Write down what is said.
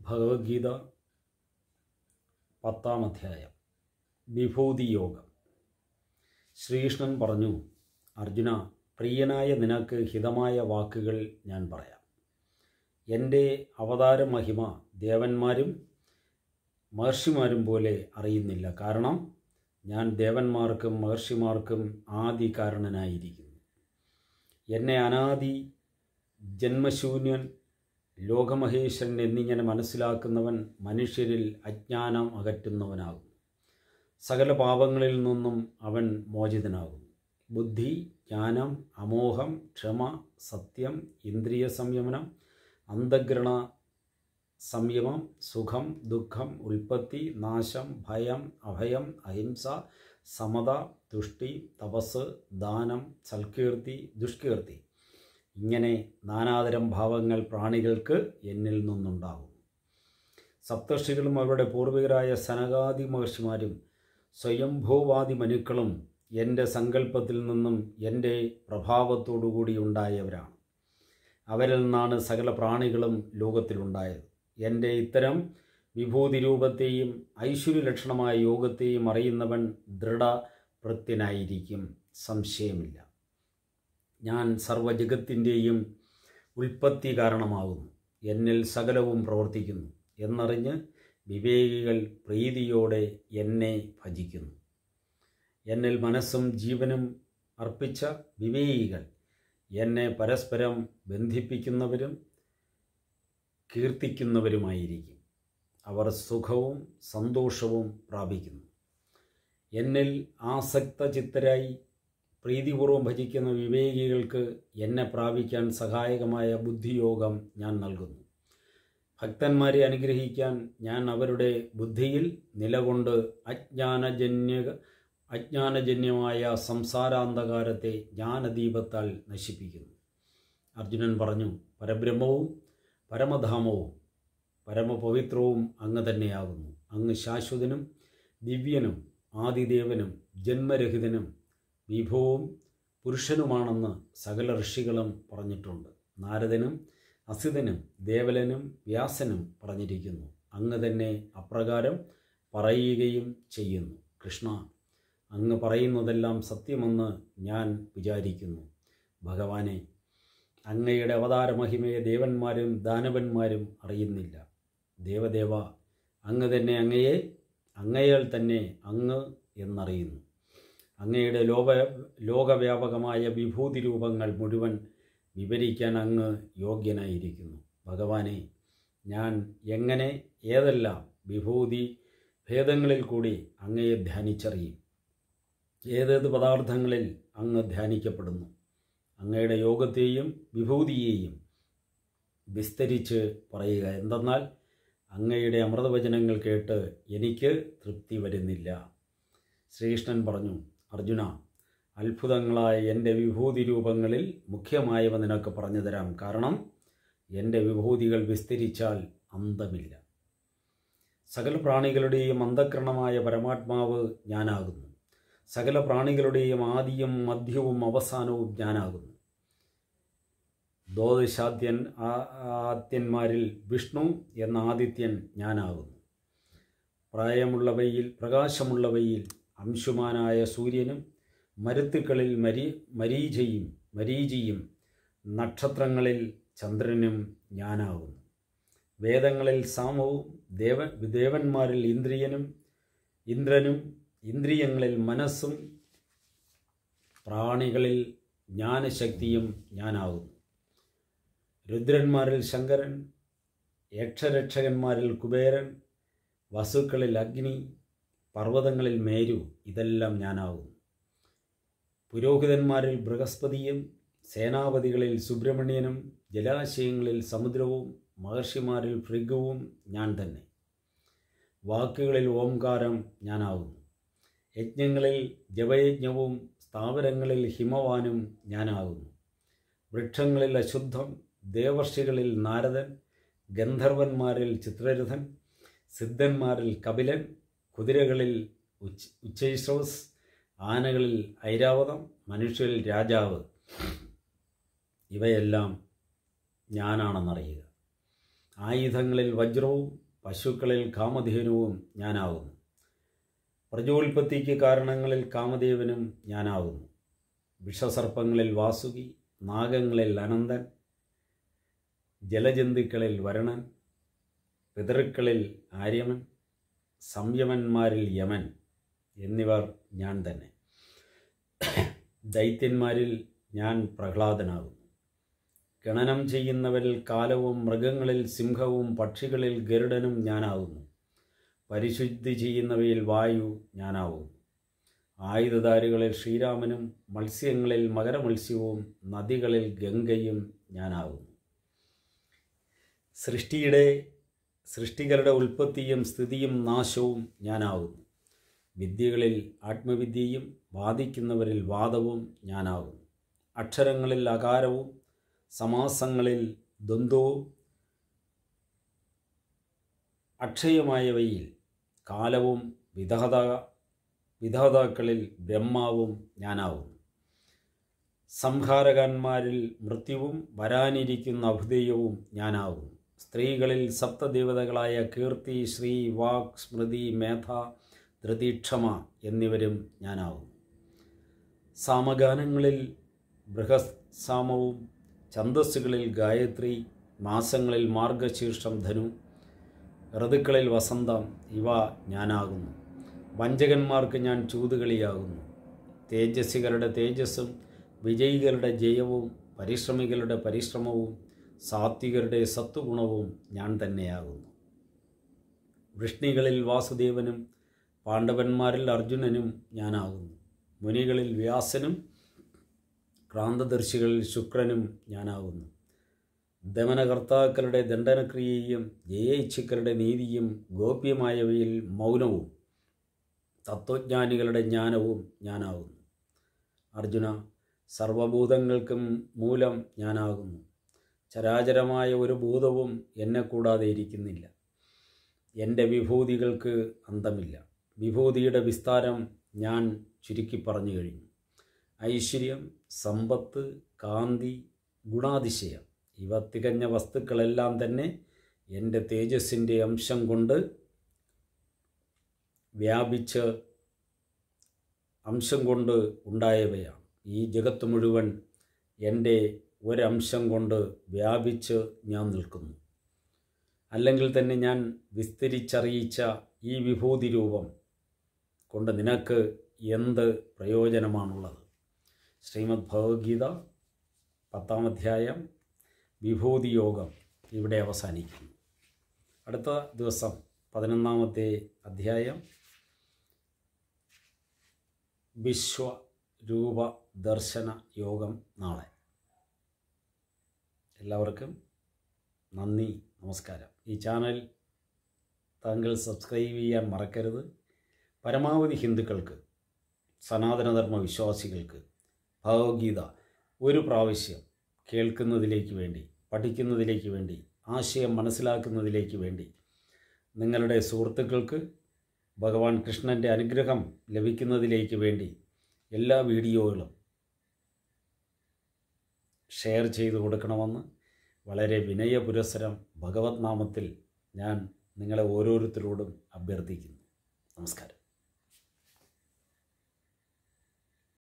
ഭഗവത്ഗീത 10-ാം അധ്യായം വിഭൂതി യോഗം. ശ്രീകൃഷ്ണൻ പറഞ്ഞു, അർജുന, പ്രിയനായ നിനക്ക് ഹിതമായ വാക്കുകൾ ഞാൻ പറയാം. എൻ്റെ അവതാര മഹിമ ദേവന്മാരും മഹർഷിമാരും പോലെ അറിയുന്നില്ല. കാരണം ഞാൻ ദേവന്മാർക്കും മഹർഷിമാർക്കും ആദി കാരണനായിരിക്കുന്നു. എന്നെ അനാദി ജന്മശൂന്യൻ, ലോകമഹേശ്വരൻ എന്നിങ്ങനെ മനസ്സിലാക്കുന്നവൻ മനുഷ്യരിൽ അജ്ഞാനം അകറ്റുന്നവനാകും. സകല പാപങ്ങളിൽ നിന്നും അവൻ മോചിതനാകുന്നു. ബുദ്ധി, ജ്ഞാനം, അമോഹം, ക്ഷമ, സത്യം, ഇന്ദ്രിയ സംയമനം, അന്തഃകരണ സംയമം, സുഖം, ദുഃഖം, ഉൽപ്പത്തി, നാശം, ഭയം, അഭയം, അഹിംസ, സമത, തുഷ്ടി, തപസ്, ദാനം, സൽകീർത്തി, ദുഷ്കീർത്തി, ഇങ്ങനെ നാനാതരം ഭാവങ്ങൾ പ്രാണികൾക്ക് എന്നിൽ നിന്നുണ്ടാകും. സപ്തർഷികളും അവരുടെ പൂർവികരായ സനകാദി മഹർഷിമാരും സ്വയംഭൂവാദി മനുക്കളും എൻ്റെ സങ്കല്പത്തിൽ നിന്നും എൻ്റെ പ്രഭാവത്തോടുകൂടി ഉണ്ടായവരാണ്. അവരിൽ നിന്നാണ് സകല പ്രാണികളും ലോകത്തിലുണ്ടായത്. എൻ്റെ ഇത്തരം വിഭൂതി രൂപത്തെയും ഐശ്വര്യലക്ഷണമായ യോഗത്തെയും അറിയുന്നവൻ ദൃഢപ്രത്യനായിരിക്കും, സംശയമില്ല. ഞാൻ സർവ്വജഗത്തിൻ്റെയും ഉൽപ്പത്തി കാരണമാകുന്നു. എന്നിൽ സകലവും പ്രവർത്തിക്കുന്നു എന്നറിഞ്ഞ് വിവേകികൾ പ്രീതിയോടെ എന്നെ ഭജിക്കുന്നു. എന്നിൽ മനസ്സും ജീവനും അർപ്പിച്ച വിവേകികൾ എന്നെ പരസ്പരം ബന്ധിപ്പിക്കുന്നവരും കീർത്തിക്കുന്നവരുമായിരിക്കും. അവർ സുഖവും സന്തോഷവും പ്രാപിക്കുന്നു. എന്നിൽ ആസക്തചിത്തരായി പ്രീതിപൂർവ്വം ഭജിക്കുന്ന വിവേകികൾക്ക് എന്നെ പ്രാപിക്കാൻ സഹായകമായ ബുദ്ധിയോഗം ഞാൻ നൽകുന്നു. ഭക്തന്മാരെ അനുഗ്രഹിക്കാൻ ഞാൻ അവരുടെ ബുദ്ധിയിൽ നിലകൊണ്ട് അജ്ഞാനജന്യമായ സംസാരാന്ധകാരത്തെ ജ്ഞാനദീപത്താൽ നശിപ്പിക്കുന്നു. അർജുനൻ പറഞ്ഞു, പരബ്രഹ്മവും പരമധാമവും പരമപവിത്രവും അങ്ങ് തന്നെയാകുന്നു. അങ്ങ് ശാശ്വതനും ദിവ്യനും ആദിദേവനും ജന്മരഹിതനും വിഭവവും പുരുഷനുമാണെന്ന് സകല ഋഷികളും പറഞ്ഞിട്ടുണ്ട്. നാരദനും അസിതനും ദേവലനും വ്യാസനും പറഞ്ഞിരിക്കുന്നു. അങ്ങ് തന്നെ അപ്രകാരം പറയുകയും ചെയ്യുന്നു. കൃഷ്ണ, അങ്ങ് പറയുന്നതെല്ലാം സത്യമെന്ന് ഞാൻ വിചാരിക്കുന്നു. ഭഗവാനെ, അങ്ങയുടെ അവതാര മഹിമയെ ദേവന്മാരും ദാനവന്മാരും അറിയുന്നില്ല. ദേവദേവ, അങ്ങ് തന്നെ അങ്ങയാൽ തന്നെ അങ്ങ് എന്നറിയുന്നു. അങ്ങയുടെ ലോകവ്യാപകമായ വിഭൂതി രൂപങ്ങൾ മുഴുവൻ വിവരിക്കാൻ അങ്ങ് യോഗ്യനായിരിക്കുന്നു. ഭഗവാനെ, ഞാൻ എങ്ങനെ ഏതെല്ലാം വിഭൂതി ഭേദങ്ങളിൽ കൂടി അങ്ങയെ ധ്യാനിച്ചറിയും? ഏതേത് പദാർത്ഥങ്ങളിൽ അങ്ങ് ധ്യാനിക്കപ്പെടുന്നു? അങ്ങയുടെ യോഗത്തെയും വിഭൂതിയെയും വിസ്തരിച്ച് പറയുക. എന്തെന്നാൽ അങ്ങയുടെ അമൃതവചനങ്ങൾ കേട്ട് എനിക്ക് തൃപ്തി വരുന്നില്ല. ശ്രീകൃഷ്ണൻ പറഞ്ഞു, അർജുന, അത്ഭുതങ്ങളായ എൻ്റെ വിഭൂതി രൂപങ്ങളിൽ മുഖ്യമായവ നിനക്ക് പറഞ്ഞു തരാം. കാരണം എൻ്റെ വിഭൂതികൾ വിസ്തരിച്ചാൽ അന്തമില്ല. സകല പ്രാണികളുടെയും അന്ധഃകരണമായ പരമാത്മാവ് ഞാനാകുന്നു. സകല പ്രാണികളുടെയും ആദിയും മധ്യവും അവസാനവും ഞാനാകുന്നു. ദ്വാദശാദ്യന്മാരിൽ വിഷ്ണു എന്ന ആദിത്യൻ ഞാനാകുന്നു. പ്രകാശമുള്ളവയിൽ അംശുമാനായ സൂര്യനും മരുത്തുക്കളിൽ മരീചിയും നക്ഷത്രങ്ങളിൽ ചന്ദ്രനും ഞാനാകുന്നു. വേദങ്ങളിൽ സാമവും ദേവന്മാരിൽ ഇന്ദ്രനും ഇന്ദ്രിയങ്ങളിൽ മനസ്സും പ്രാണികളിൽ ജ്ഞാനശക്തിയും ഞാനാകുന്നു. രുദ്രന്മാരിൽ ശങ്കരൻ, യക്ഷരക്ഷകന്മാരിൽ കുബേരൻ, വസുക്കളിൽ അഗ്നി, പർവ്വതങ്ങളിൽ മേരു, ഇതെല്ലാം ഞാനാകുന്നു. പുരോഹിതന്മാരിൽ ബൃഹസ്പതിയും സേനാപതികളിൽ സുബ്രഹ്മണ്യനും ജലാശയങ്ങളിൽ സമുദ്രവും മഹർഷിമാരിൽ ഭൃഗുവും ഞാൻ തന്നെ. വാക്കുകളിൽ ഓംകാരം ഞാനാകുന്നു. യജ്ഞങ്ങളിൽ ജപയജ്ഞവും സ്ഥാവരങ്ങളിൽ ഹിമവാനും ഞാനാകുന്നു. വൃക്ഷങ്ങളിൽ അശുദ്ധം, ദേവർഷികളിൽ നാരദൻ, ഗന്ധർവന്മാരിൽ ചിത്രരഥൻ, സിദ്ധന്മാരിൽ കപിലൻ, കുതിരകളിൽ ഉച്ചൈശ്രവസ്, ആനകളിൽ ഐരാവതം, മനുഷ്യരിൽ രാജാവ്, ഇവയെല്ലാം ഞാനാണെന്നറിയുക. ആയുധങ്ങളിൽ വജ്രവും പശുക്കളിൽ കാമധേനുവും ഞാനാകുന്നു. പ്രജോൽപത്തിക്ക് കാരണങ്ങളിൽ കാമദേവനും ഞാനാകുന്നു. വിഷസർപ്പങ്ങളിൽ വാസുകി, നാഗങ്ങളിൽ അനന്തൻ, ജലജന്തുക്കളിൽ വരണൻ, പിതൃക്കളിൽ ആര്യമൻ, സംയമന്മാരിൽ യമൻ എന്നിവർ ഞാൻ തന്നെ. ദൈത്യന്മാരിൽ ഞാൻ പ്രഹ്ലാദനാകുന്നു. ഗണനം ചെയ്യുന്നവരിൽ കാലവും, മൃഗങ്ങളിൽ സിംഹവും, പക്ഷികളിൽ ഗരുഡനും ഞാനാകുന്നു. പരിശുദ്ധി ചെയ്യുന്നവയിൽ വായു ഞാനാകുന്നു. ആയുധധാരികളിൽ ശ്രീരാമനും, മത്സ്യങ്ങളിൽ മകരമത്സ്യവും, നദികളിൽ ഗംഗയും ഞാനാകുന്നു. സൃഷ്ടികളുടെ ഉൽപ്പത്തിയും സ്ഥിതിയും നാശവും ഞാനാകുന്നു. വിദ്യകളിൽ ആത്മവിദ്യയും, വാദിക്കുന്നവരിൽ വാദവും ഞാനാകുന്നു. അക്ഷരങ്ങളിൽ അകാരവും, സമാസങ്ങളിൽ ദ്വന്ദ്വവും, അക്ഷയമായവയിൽ കാലവും, വിധാതാക്കളിൽ ബ്രഹ്മാവും ഞാനാകുന്നു. സംഹാരകന്മാരിൽ മൃത്യുവും, വരാനിരിക്കുന്ന അഭുദേയവും ഞാനാകുന്നു. സ്ത്രീകളിൽ സപ്തദേവതകളായ കീർത്തി, ശ്രീ, വാക്, സ്മൃതി, മേധ, ധൃതി, ക്ഷമ എന്നിവരും ഞാനാകുന്നു. സാമഗാനങ്ങളിൽ ബൃഹസാമവും, ഛന്ദസ്സുകളിൽ ഗായത്രി, മാസങ്ങളിൽ മാർഗശീർഷം, ധനു, ഋതുക്കളിൽ വസന്തം ഇവ ഞാനാകുന്നു. വഞ്ചകന്മാർക്ക് ഞാൻ ചൂതുകളിയാകുന്നു. തേജസ്വികളുടെ തേജസ്സും, വിജയികളുടെ ജയവും, പരിശ്രമികളുടെ പരിശ്രമവും, സാത്വികരുടെ സത്വഗുണവും ഞാൻ തന്നെയാകുന്നു. വൃഷ്ണികളിൽ വാസുദേവനും, പാണ്ഡവന്മാരിൽ അർജുനനും ഞാനാകുന്നു. മുനികളിൽ വ്യാസനും, ക്രാന്തദർശികളിൽ ശുക്രനും ഞാനാകുന്നു. ദമനകർത്താക്കളുടെ ദണ്ഡനക്രിയയും, ജയേച്ഛിക്കരുടെ നീതിയും, ഗോപ്യമായവയിൽ മൗനവും, തത്വജ്ഞാനികളുടെ ജ്ഞാനവും ഞാനാകുന്നു. അർജുന, സർവഭൂതങ്ങൾക്കും മൂലം ഞാനാകുന്നു. ചരാചരമായ ഒരു ഭൂതവും എന്നെ കൂടാതെ ഇരിക്കുന്നില്ല. എൻ്റെ വിഭൂതികൾക്ക് അന്തമില്ല. വിഭൂതിയുടെ വിസ്താരം ഞാൻ ചുരുക്കി പറഞ്ഞു കഴിഞ്ഞു. ഐശ്വര്യം, സമ്പത്ത്, കാന്തി, ഗുണാതിശയം ഇവ തികഞ്ഞ വസ്തുക്കളെല്ലാം തന്നെ എൻ്റെ തേജസ്സിൻ്റെ അംശം കൊണ്ട് ഉണ്ടായവയാണ്. ഈ ജഗത്ത് മുഴുവൻ എൻ്റെ ഒരംശം കൊണ്ട് വ്യാപിച്ച് ഞാൻ നിൽക്കുന്നു. അല്ലെങ്കിൽ തന്നെ ഞാൻ വിസ്തരിച്ചറിയിച്ച ഈ വിഭൂതി രൂപം കൊണ്ട് നിനക്ക് എന്ത് പ്രയോജനമാണുള്ളത്? ശ്രീമദ് ഭഗവത്ഗീത 10-ാം അധ്യായം വിഭൂതി യോഗം ഇവിടെ അവസാനിക്കുന്നു. അടുത്ത ദിവസം 11-ാമത്തെ അധ്യായം വിശ്വരൂപ ദർശന യോഗം നാളെ. എല്ലാവർക്കും നന്ദി, നമസ്കാരം. ഈ ചാനൽ താങ്കൾ സബ്സ്ക്രൈബ് ചെയ്യാൻ മറക്കരുത്. പരമാവധി ഹിന്ദുക്കൾക്ക്, സനാതനധർമ്മ വിശ്വാസികൾക്ക് ഭഗവത്ഗീത ഒരു പ്രാവശ്യം കേൾക്കുന്നതിലേക്ക് വേണ്ടി, പഠിക്കുന്നതിലേക്ക് വേണ്ടി, ആശയം മനസ്സിലാക്കുന്നതിലേക്ക് വേണ്ടി, നിങ്ങളുടെ സുഹൃത്തുക്കൾക്ക് ഭഗവാൻ കൃഷ്ണൻ്റെ അനുഗ്രഹം ലഭിക്കുന്നതിലേക്ക് വേണ്ടി എല്ലാ വീഡിയോകളും ഷെയർ ചെയ്തു കൊടുക്കണമെന്ന് വളരെ വിനയപുരസ്സരം ഭഗവത് നാമത്തിൽ ഞാൻ നിങ്ങളെ ഓരോരുത്തരോടും അഭ്യർത്ഥിക്കുന്നു. നമസ്കാരം.